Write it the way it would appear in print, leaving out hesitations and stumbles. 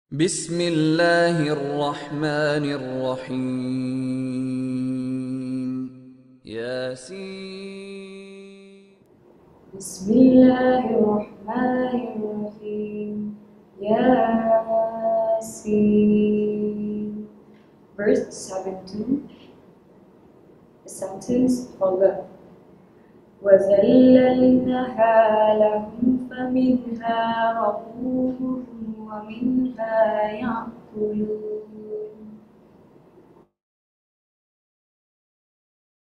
بسم الله الرحمن الرحيم ياسين. بسم الله الرحمن الرحيم. Yasin. Verse 17. The sentence follow. وَذَلَّلْنَاهَا لَهُمْ فَمِنْهَا رَكُوبُهُمْ وَمِنْهَا يَأْكُلُونَ.